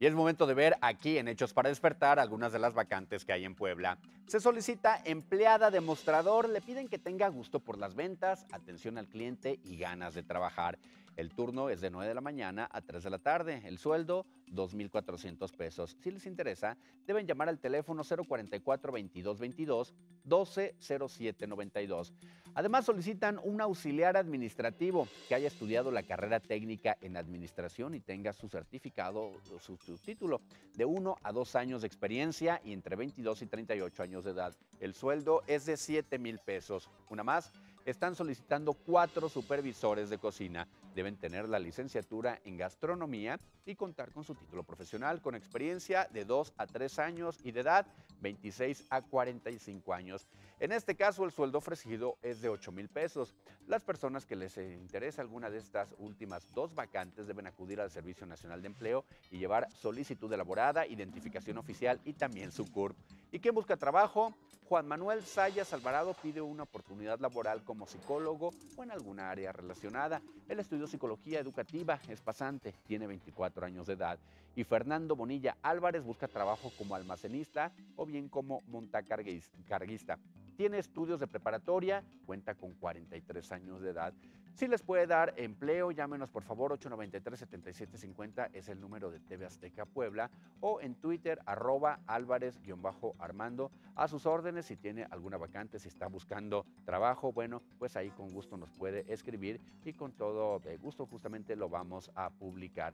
Y es momento de ver aquí en Hechos para Despertar algunas de las vacantes que hay en Puebla. Se solicita empleada de mostrador, le piden que tenga gusto por las ventas, atención al cliente y ganas de trabajar. El turno es de 9 de la mañana a 3 de la tarde. El sueldo, 2,400 pesos. Si les interesa, deben llamar al teléfono 044 22 22 12 07 92. Además, solicitan un auxiliar administrativo que haya estudiado la carrera técnica en administración y tenga su certificado o su título de 1 a 2 años de experiencia y entre 22 y 38 años de edad. El sueldo es de 7,000 pesos. Una más, están solicitando 4 supervisores de cocina. Deben tener la licenciatura en gastronomía y contar con su título profesional con experiencia de 2 a 3 años y de edad 26 a 45 años. En este caso, el sueldo ofrecido es de 8,000 pesos. Las personas que les interesa alguna de estas últimas dos vacantes deben acudir al Servicio Nacional de Empleo y llevar solicitud elaborada, identificación oficial y también su CURP. ¿Y quién busca trabajo? Juan Manuel Sayas Alvarado pide una oportunidad laboral como psicólogo o en alguna área relacionada. Él estudió psicología educativa, es pasante, tiene 24 años de edad. Y Fernando Bonilla Álvarez busca trabajo como almacenista o bien como montacarguista. Tiene estudios de preparatoria, cuenta con 43 años de edad. Si les puede dar empleo, llámenos por favor, 893-7750 es el número de TV Azteca Puebla, o en Twitter, @Álvarez_Armando. A sus órdenes, si tiene alguna vacante, si está buscando trabajo, bueno, pues ahí con gusto nos puede escribir y con todo gusto justamente lo vamos a publicar.